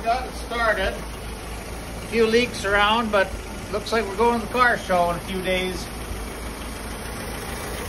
got it started. A few leaks around, but looks like we're going to the car show in a few days.